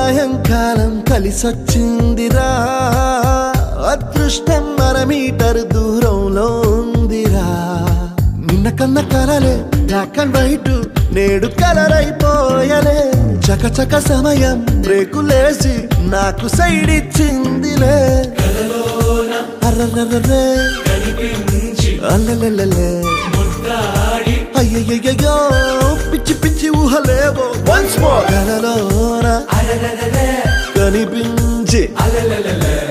సాయంకాలం కలిసొచ్చిందిరా అదృష్టం మన మీటర్ దూరంలో ఉందిరా నిన్న కన్న కలలే బ్లాక్ అండ్ వైట్ నేడు కలర్ అయిపోయలే చకచక సమయం బ్రేకులేసి నాకు సైడ్ ఇచ్చిందిలే అర్రర్రర్రే అల్లెల్లెల్లె అయ్యయ్యో పిచ్చి పిచ్చి ఊహలేవో వన్స్ మోర్ కలలోన కనిపించి